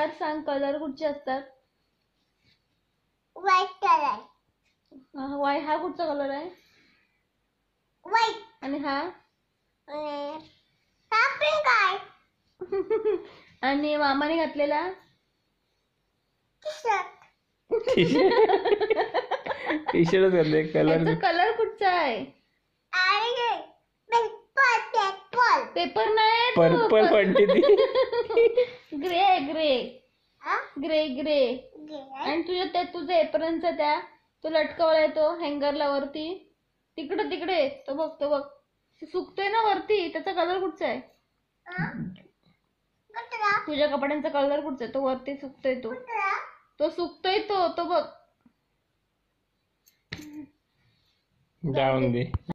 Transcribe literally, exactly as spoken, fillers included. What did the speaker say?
Colour सांग, colour कुठचे असतात? White colour. वाय हा कुठचा कलर आहे? व्हाईट. आणि हा? हा पिंक आहे. आणि मामाने घातलेला? टी शर्ट घातले. कलर कलर कुठचा आहे? पेपर. पेपर नाही, पर्पल म्हणते ती. Grey grey grey grey. आणि तुझ्या त्या तुझ्या एप्रनचा त्या तो लटकवलाय तो हँगरला वरती, तिकडे तिकडे तो बघ, तो बघ सुकतोय ना वरती, त्याचा कलर कुठचा आहे? तुझ्या कपड्यांचा कलर कुठचा आहे? तो वरती सुकतोय, तो तो सुकतोय तो तो बघ. जाऊन दे.